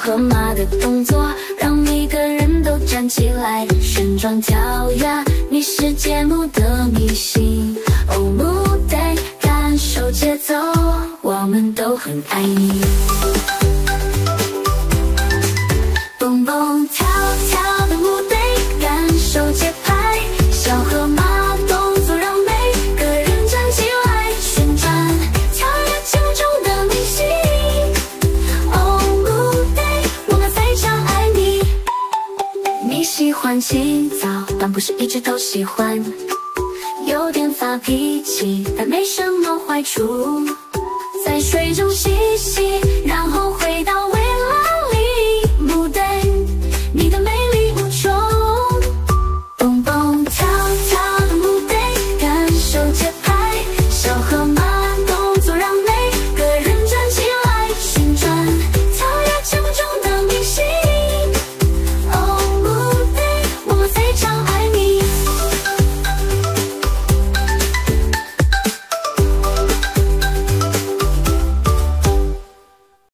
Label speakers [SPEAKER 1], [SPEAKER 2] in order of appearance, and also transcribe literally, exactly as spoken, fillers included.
[SPEAKER 1] 河马的动作，让每个人都站起来，旋转跳跃，你是节目的明星。哦，母带感受节奏，我们都很爱你。蹦蹦跳跳的母带感受节拍，小河马动作让每个人站起来，旋转跳跃节目中的明星。哦，母带，我们非常爱你。你喜欢洗澡，但不是一直都喜欢，有点发脾气，但没什么坏处，在水中嬉戏。